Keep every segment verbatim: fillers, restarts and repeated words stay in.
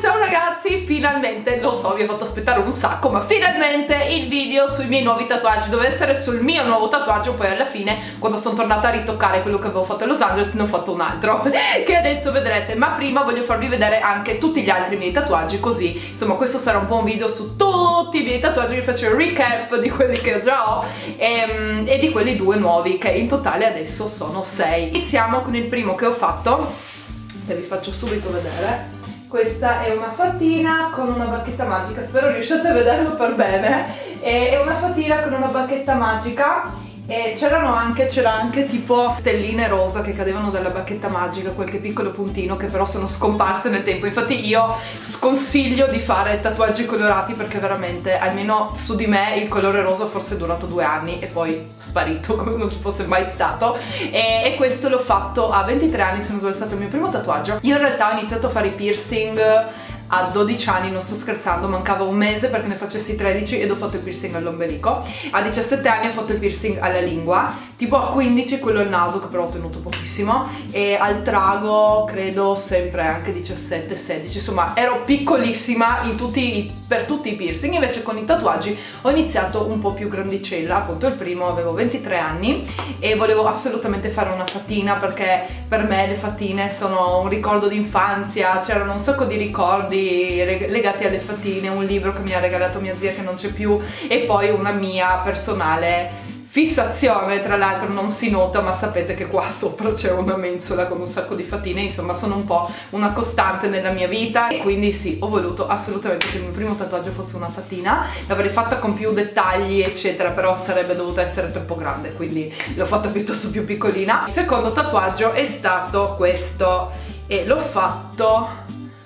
Ciao ragazzi, finalmente, lo so, vi ho fatto aspettare un sacco, ma finalmente il video sui miei nuovi tatuaggi. Doveva essere sul mio nuovo tatuaggio, poi alla fine, quando sono tornata a ritoccare quello che avevo fatto a Los Angeles, ne ho fatto un altro che adesso vedrete. Ma prima voglio farvi vedere anche tutti gli altri miei tatuaggi, così insomma questo sarà un po' un video su tutti i miei tatuaggi. Vi faccio il recap di quelli che già ho e, e di quelli due nuovi, che in totale adesso sono sei. Iniziamo con il primo che ho fatto, che vi faccio subito vedere. Questa è una fatina con una bacchetta magica, spero riusciate a vederlo per bene. È una fatina con una bacchetta magica e c'erano anche, c'era anche tipo stelline rosa che cadevano dalla bacchetta magica, qualche piccolo puntino che però sono scomparse nel tempo. Infatti io sconsiglio di fare tatuaggi colorati perché veramente, almeno su di me, il colore rosa forse è durato due anni e poi sparito come non ci fosse mai stato. E, e questo l'ho fatto a ventitré anni, se non sbaglio, è stato il mio primo tatuaggio. Io in realtà ho iniziato a fare i piercing a dodici anni, non sto scherzando, mancava un mese perché ne facessi tredici ed ho fatto il piercing all'ombelico. A diciassette anni ho fatto il piercing alla lingua, tipo a quindici quello al naso, che però ho tenuto pochissimo, e al trago credo sempre anche diciassette sedici, insomma ero piccolissima in tutti, per tutti i piercing. Invece con i tatuaggi ho iniziato un po' più grandicella, appunto il primo avevo ventitré anni e volevo assolutamente fare una fatina perché per me le fatine sono un ricordo d'infanzia, c'erano un sacco di ricordi legati alle fatine, un libro che mi ha regalato mia zia che non c'è più e poi una mia personale fissazione. Tra l'altro non si nota, ma sapete che qua sopra c'è una mensola con un sacco di fatine, insomma sono un po' una costante nella mia vita e quindi sì, ho voluto assolutamente che il mio primo tatuaggio fosse una fatina. L'avrei fatta con più dettagli eccetera, però sarebbe dovuta essere troppo grande, quindi l'ho fatta piuttosto più piccolina. Il secondo tatuaggio è stato questo e l'ho fatto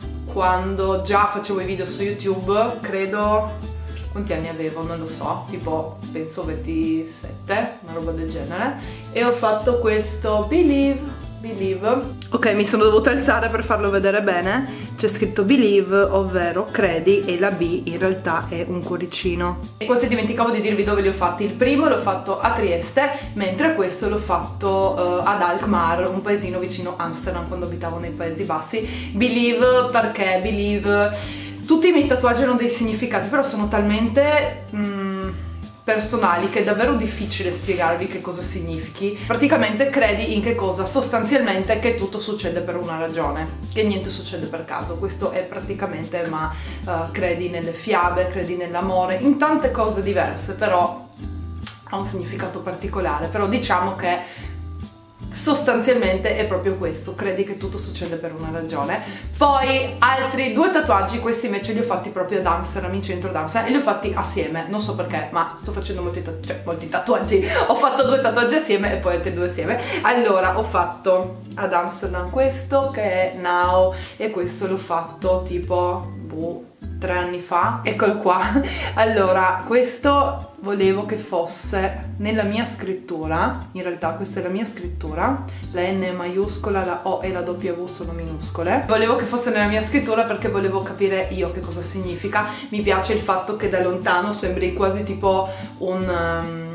quando già facevo i video su YouTube, credo, quanti anni avevo, non lo so, tipo penso ventisette, una roba del genere, e ho fatto questo Believe, Believe. Ok, mi sono dovuta alzare per farlo vedere bene. C'è scritto Believe, ovvero credi, e la B in realtà è un cuoricino. E questi dimenticavo di dirvi dove li ho fatti. Il primo l'ho fatto a Trieste, mentre questo l'ho fatto uh, ad Alkmaar, un paesino vicino Amsterdam, quando abitavo nei Paesi Bassi. Believe perché Believe, tutti i miei tatuaggi hanno dei significati, però sono talmente mm, personali che è davvero difficile spiegarvi che cosa significhi. Praticamente credi in che cosa? Sostanzialmente che tutto succede per una ragione, che niente succede per caso. Questo è praticamente, ma uh, credi nelle fiabe, credi nell'amore, in tante cose diverse, però ha un significato particolare. Però diciamo che sostanzialmente è proprio questo, credi che tutto succede per una ragione. Poi altri due tatuaggi, questi invece li ho fatti proprio ad Amsterdam, in centro ad Amsterdam, e li ho fatti assieme, non so perché, ma sto facendo molti, tatu cioè, molti tatuaggi, ho fatto due tatuaggi assieme e poi altri due assieme. Allora ho fatto ad Amsterdam questo che è Now e questo l'ho fatto tipo boh, tre anni fa, eccolo qua. Allora questo volevo che fosse nella mia scrittura, in realtà questa è la mia scrittura, la N è maiuscola, la O e la W sono minuscole. Volevo che fosse nella mia scrittura perché volevo capire io che cosa significa. Mi piace il fatto che da lontano sembri quasi tipo un um,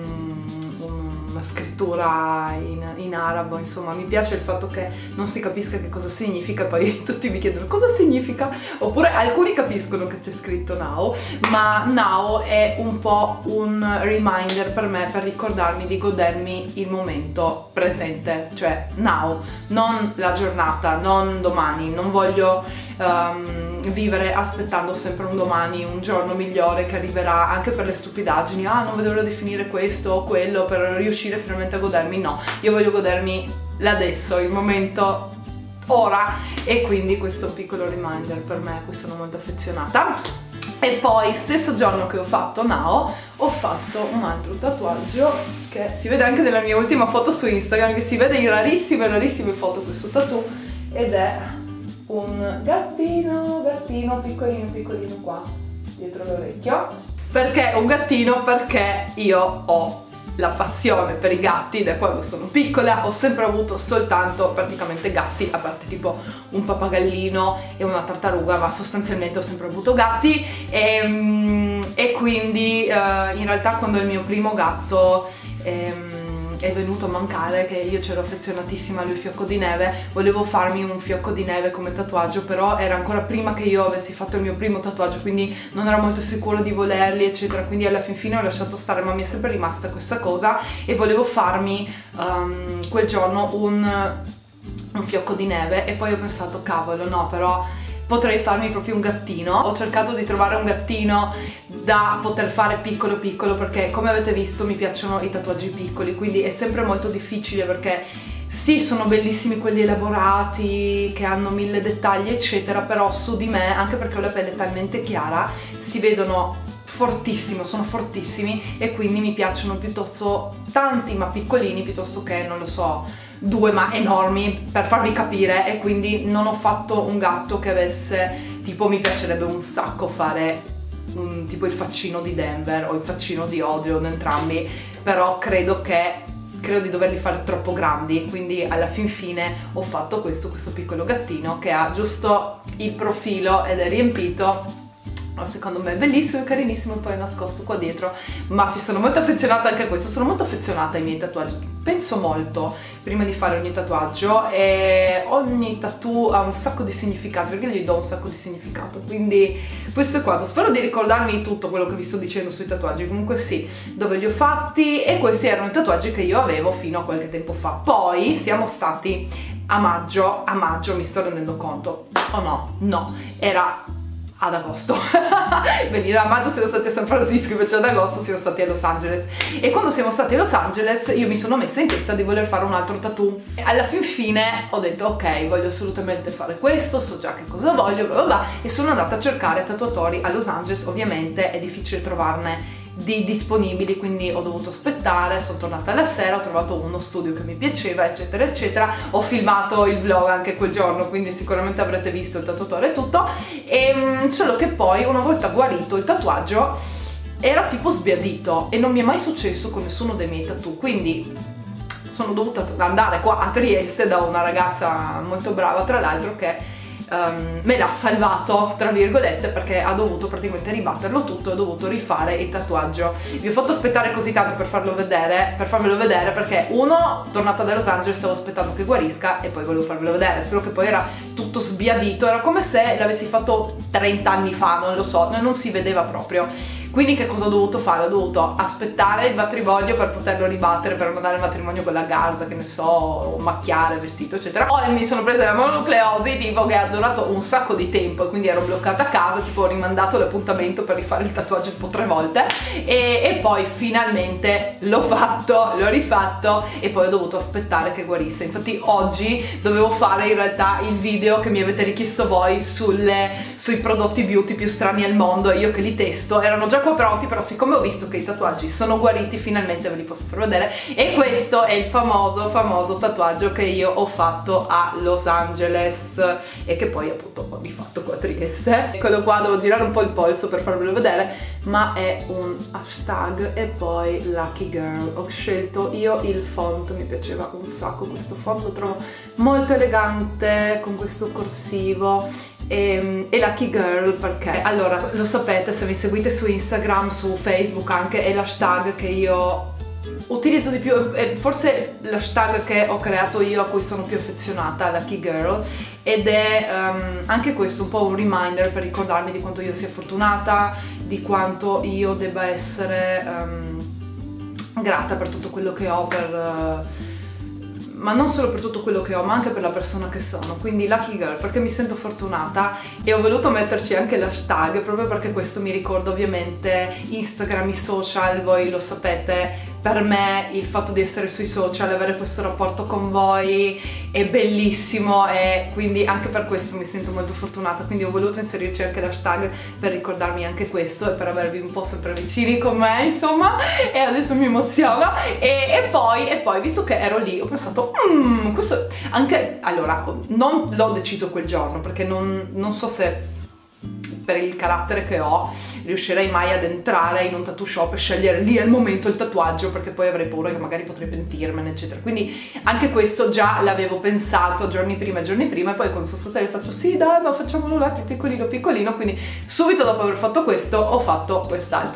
scrittura in, in arabo, insomma mi piace il fatto che non si capisca che cosa significa, poi tutti mi chiedono cosa significa, oppure alcuni capiscono che c'è scritto Now, ma Now è un po' un reminder per me, per ricordarmi di godermi il momento presente, cioè Now, non la giornata, non domani. Non voglio um, vivere aspettando sempre un domani, un giorno migliore che arriverà, anche per le stupidaggini, ah non vedo l'ora di finire questo o quello per riuscire finalmente a godermi. No, io voglio godermi l'adesso, il momento ora, e quindi questo è un piccolo reminder per me, a cui sono molto affezionata. E poi stesso giorno che ho fatto Now ho fatto un altro tatuaggio che si vede anche nella mia ultima foto su Instagram, che si vede in rarissime rarissime foto questo tattoo, ed è un gattino, gattino piccolino piccolino qua dietro l'orecchio. Perché un gattino? Perché io ho la passione per i gatti da quando sono piccola, ho sempre avuto soltanto praticamente gatti, a parte tipo un pappagallino e una tartaruga, ma sostanzialmente ho sempre avuto gatti e, e quindi uh, in realtà quando il mio primo gatto um, è venuto a mancare, che io c'ero affezionatissima a lui, fiocco di neve. Volevo farmi un fiocco di neve come tatuaggio, però era ancora prima che io avessi fatto il mio primo tatuaggio, quindi non ero molto sicura di volerli eccetera, quindi alla fin fine ho lasciato stare, ma mi è sempre rimasta questa cosa e volevo farmi um, quel giorno un, un fiocco di neve. E poi ho pensato, cavolo, no, però potrei farmi proprio un gattino. Ho cercato di trovare un gattino da poter fare piccolo piccolo, perché come avete visto mi piacciono i tatuaggi piccoli, quindi è sempre molto difficile, perché sì, sono bellissimi quelli elaborati che hanno mille dettagli eccetera, però su di me, anche perché ho la pelle talmente chiara, si vedono fortissimo, sono fortissimi, e quindi mi piacciono piuttosto tanti ma piccolini, piuttosto che, non lo so, due ma enormi, per farvi capire. E quindi non ho fatto un gatto che avesse, tipo, mi piacerebbe un sacco fare un, tipo il faccino di Denver o il faccino di Odilon, entrambi, però credo che credo di doverli fare troppo grandi, quindi alla fin fine ho fatto questo, questo piccolo gattino che ha giusto il profilo ed è riempito. Secondo me è bellissimo, è carinissimo, e poi è nascosto qua dietro, ma ci sono molto affezionata anche a questo. Sono molto affezionata ai miei tatuaggi, penso molto prima di fare ogni tatuaggio, e ogni tattoo ha un sacco di significato, perché gli do un sacco di significato, quindi questo è quanto. Spero di ricordarmi tutto quello che vi sto dicendo sui tatuaggi. Comunque sì, dove li ho fatti, e questi erano i tatuaggi che io avevo fino a qualche tempo fa. Poi siamo stati a maggio, a maggio mi sto rendendo conto, oh no, no, era ad agosto. Quindi a maggio siamo stati a San Francisco, invece ad agosto siamo stati a Los Angeles, e quando siamo stati a Los Angeles io mi sono messa in testa di voler fare un altro tattoo. E alla fin fine ho detto ok, voglio assolutamente fare questo, so già che cosa voglio, bla bla bla, e sono andata a cercare tatuatori a Los Angeles. Ovviamente è difficile trovarne di disponibili, quindi ho dovuto aspettare, sono tornata la sera, ho trovato uno studio che mi piaceva eccetera eccetera, ho filmato il vlog anche quel giorno, quindi sicuramente avrete visto il tatuatore e tutto. E solo che poi, una volta guarito il tatuaggio, era tipo sbiadito, e non mi è mai successo con nessuno dei miei tattoo, quindi sono dovuta andare qua a Trieste da una ragazza molto brava, tra l'altro, che Um, me l'ha salvato tra virgolette, perché ha dovuto praticamente ribatterlo tutto, ho dovuto rifare il tatuaggio. Vi ho fatto aspettare così tanto per farlo vedere, per farvelo vedere, perché uno, tornata da Los Angeles, stavo aspettando che guarisca e poi volevo farvelo vedere, solo che poi era tutto sbiadito, era come se l'avessi fatto trenta anni fa, non lo so, non si vedeva proprio. Quindi che cosa ho dovuto fare? Ho dovuto aspettare il matrimonio per poterlo ribattere, per non dare il matrimonio con la garza, che ne so, macchiare, vestito eccetera. Poi mi sono presa la mononucleosi, tipo, che ha durato un sacco di tempo, e quindi ero bloccata a casa, tipo ho rimandato l'appuntamento per rifare il tatuaggio tipo tre volte, e, e poi finalmente l'ho fatto, l'ho rifatto, e poi ho dovuto aspettare che guarisse. Infatti oggi dovevo fare in realtà il video che mi avete richiesto voi sulle, sui prodotti beauty più strani al mondo, e io che li testo, erano già qua pronti, però siccome ho visto che i tatuaggi sono guariti, finalmente ve li posso far vedere. E questo è il famoso famoso tatuaggio che io ho fatto a Los Angeles e che poi appunto ho rifatto qua a Trieste. Eccolo qua, devo girare un po' il polso per farvelo vedere, ma è un hashtag e poi Lucky Girl. Ho scelto io il font, mi piaceva un sacco questo font, lo trovo molto elegante con questo corsivo. E, e Lucky Girl perché, allora, lo sapete se mi seguite su Instagram, su Facebook anche, è l'hashtag che io utilizzo di più, è forse l'hashtag che ho creato io, a cui sono più affezionata, Lucky Girl, ed è um, anche questo un po' un reminder per ricordarmi di quanto io sia fortunata, di quanto io debba essere um, grata per tutto quello che ho, per... Uh, ma non solo per tutto quello che ho, ma anche per la persona che sono. Quindi Lucky Girl, perché mi sento fortunata, e ho voluto metterci anche l'hashtag proprio perché questo mi ricorda ovviamente Instagram, i social, voi lo sapete. Per me il fatto di essere sui social, avere questo rapporto con voi è bellissimo, e quindi anche per questo mi sento molto fortunata. Quindi ho voluto inserirci anche l'hashtag per ricordarmi anche questo, e per avervi un po' sempre vicini con me, insomma, e adesso mi emoziono. E, e poi, e poi visto che ero lì, ho pensato mmm, questo anche, allora, non l'ho deciso quel giorno perché non, non so se per il carattere che ho riuscirei mai ad entrare in un tattoo shop e scegliere lì al momento il tatuaggio, perché poi avrei paura che magari potrei pentirmene eccetera. Quindi anche questo già l'avevo pensato giorni prima e giorni prima, e poi con sosta le faccio sì dai, ma facciamolo là più piccolino piccolino. Quindi subito dopo aver fatto questo ho fatto quest'altro.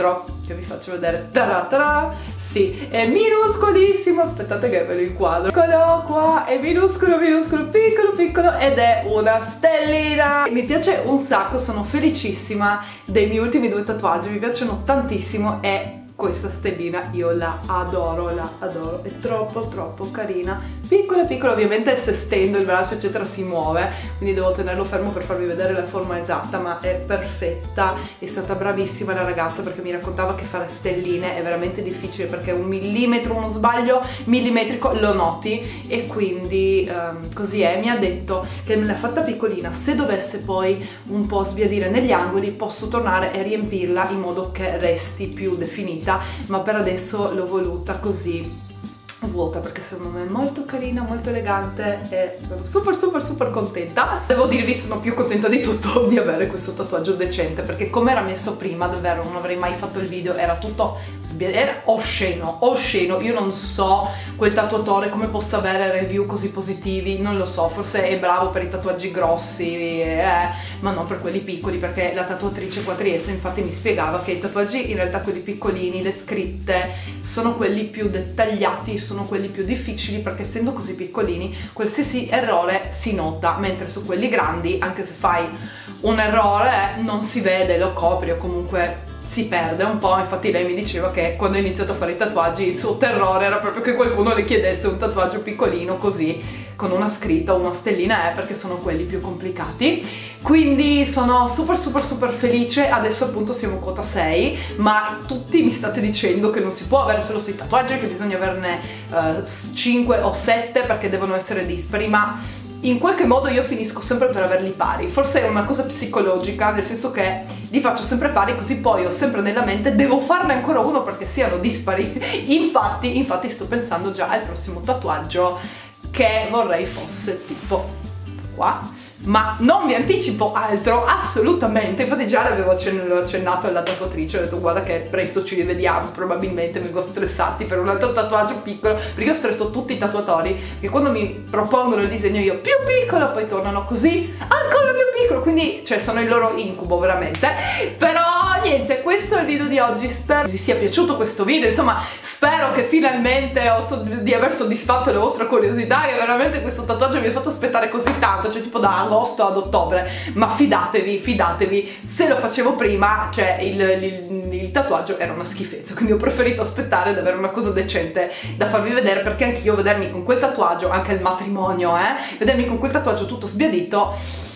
che vi faccio vedere. Ta-ra-ta-ra. Sì, è minuscolissimo, aspettate che ve lo inquadro. Eccolo qua, è minuscolo, minuscolo, piccolo, piccolo ed è una stellina. Mi piace un sacco, sono felicissima dei miei ultimi due tatuaggi, mi piacciono tantissimo e questa stellina io la adoro, la adoro, è troppo troppo carina, piccola piccola, ovviamente se stendo il braccio eccetera si muove, quindi devo tenerlo fermo per farvi vedere la forma esatta, ma è perfetta. È stata bravissima la ragazza perché mi raccontava che fare stelline è veramente difficile perché un millimetro, uno sbaglio millimetrico lo noti, e quindi um, così è. Mi ha detto che me l'ha fatta piccolina, se dovesse poi un po' sbiadire negli angoli posso tornare e riempirla in modo che resti più definita, ma per adesso l'ho voluta così vuota perché secondo me è molto carina, molto elegante e sono super super super contenta. Devo dirvi, sono più contenta di tutto di avere questo tatuaggio decente, perché come era messo prima davvero non avrei mai fatto il video, era tutto era osceno, osceno. Io non so quel tatuatore come possa avere review così positivi, non lo so, forse è bravo per i tatuaggi grossi, eh, ma non per quelli piccoli, perché la tatuatrice quattriesse infatti mi spiegava che i tatuaggi in realtà quelli piccolini, le scritte, sono quelli più dettagliati, sono quelli più difficili perché essendo così piccolini qualsiasi errore si nota, mentre su quelli grandi anche se fai un errore non si vede, lo copri o comunque si perde un po'. Infatti lei mi diceva che quando ha iniziato a fare i tatuaggi il suo terrore era proprio che qualcuno le chiedesse un tatuaggio piccolino così con una scritta o una stellina, è perché sono quelli più complicati. Quindi sono super super super felice. Adesso appunto siamo quota sei, ma tutti mi state dicendo che non si può avere solo sei tatuaggi, che bisogna averne uh, cinque o sette perché devono essere dispari, ma in qualche modo io finisco sempre per averli pari. Forse è una cosa psicologica, nel senso che li faccio sempre pari, così poi ho sempre nella mente devo farne ancora uno perché siano dispari. infatti, infatti sto pensando già al prossimo tatuaggio, che vorrei fosse tipo qua, ma non vi anticipo altro assolutamente. Infatti già l'avevo accennato alla tatuatrice, ho detto guarda che presto ci rivediamo, probabilmente vengo stressati per un altro tatuaggio piccolo, perché io stresso tutti i tatuatori che quando mi propongono il disegno io più piccolo poi tornano così ancora più piccolo, quindi cioè sono il loro incubo veramente. Però niente, questo è il video di oggi, spero vi sia piaciuto questo video, insomma spero che finalmente ho di aver soddisfatto la vostra curiosità, che veramente questo tatuaggio mi ha fatto aspettare così tanto, cioè tipo da agosto ad ottobre, ma fidatevi, fidatevi, se lo facevo prima, cioè il, il, il tatuaggio era una schifezza, quindi ho preferito aspettare ad avere una cosa decente da farvi vedere, perché anch'io vedermi con quel tatuaggio, anche il matrimonio, eh, vedermi con quel tatuaggio tutto sbiadito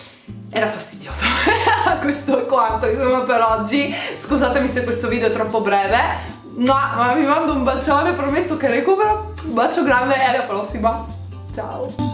era fastidioso. Questo è quanto insomma per oggi, scusatemi se questo video è troppo breve, no, ma vi mando un bacione, promesso che recupero, un bacio grande e alla prossima, ciao!